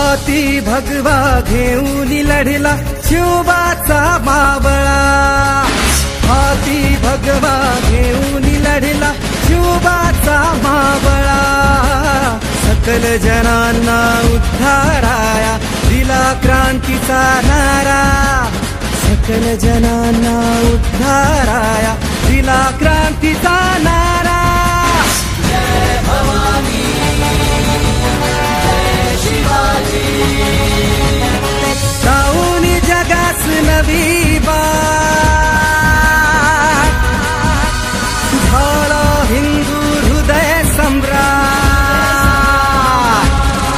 हाती भगवा घेऊन लढला शिवबाचा मावळा, हाती भगवा घेऊन लढला शिवबाचा मावळा, सकल जनांना उद्धाराया दिला क्रांतीचा नारा, सकल जनांना उद्धाराया दिला क्रांतीचा नारा. जय भवानी जय शिवाजी, जाऊनी जगास नवी बात, झाला हिंदू हृदय सम्राट,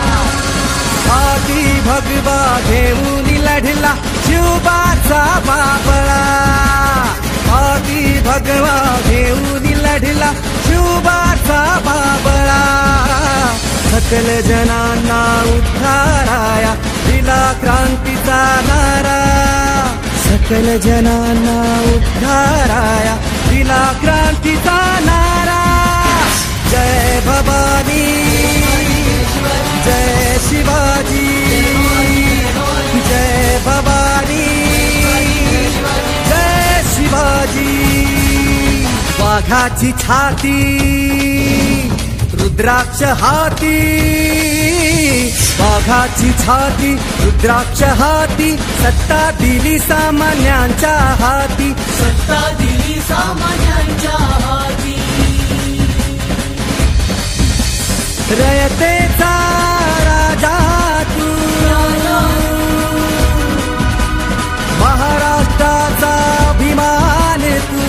हाती भगवा घेऊन लढला शिवबाचा मावळा, हाती भगवा घेऊन लढला शिवबाचा मावळा, सकल जनांना उद्धाराया दिला क्रांतीचा नारा, सकल जनांना उद्धाराया दिला क्रांतीचा नारा. जय भवानी जय शिवाजी, जय भवानी जय शिवाजी. वाघाची छाती रुद्राक्ष हाती, वाघाची छाती रुद्राक्ष हाती, सत्ता दिली सामान्यांच्या हाती, सत्ता दिली सामान्यांच्या हाती. रयतेचा राजा तू, महाराष्ट्राचा अभिमान तू,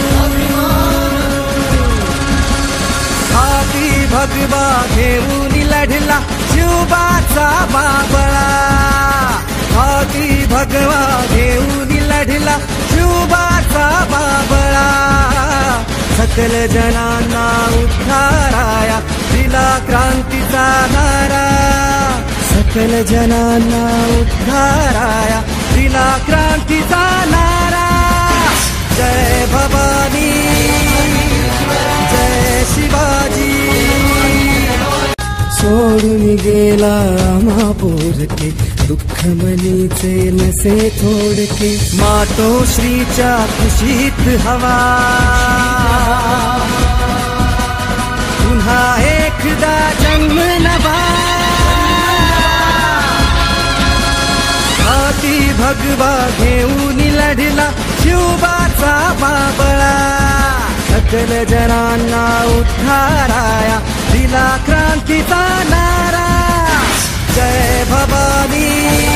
हाती भगवा घेऊन लढला शिवबाचा मावळा, हाती भगवा घेऊन लढला शिवबाचा मावळा, सकल जनांना उद्धाराया दिला क्रांतीचा नारा, सकल जनांना उद्धाराया दिला क्रांतीचा नारा. जय भवानी जय शिवाजी. सोडून गेला महापूरके दुःख मनीचे नसे थोडके, मातोश्रीच्या कुशीत हवा पुन्हा एकदा जन्म नवा, हाती भगवा घेऊन लढला शिवबाचा मावळा, सकल जनांना उद्धाराया दिला क्रांतीचा नारा. जय भवानी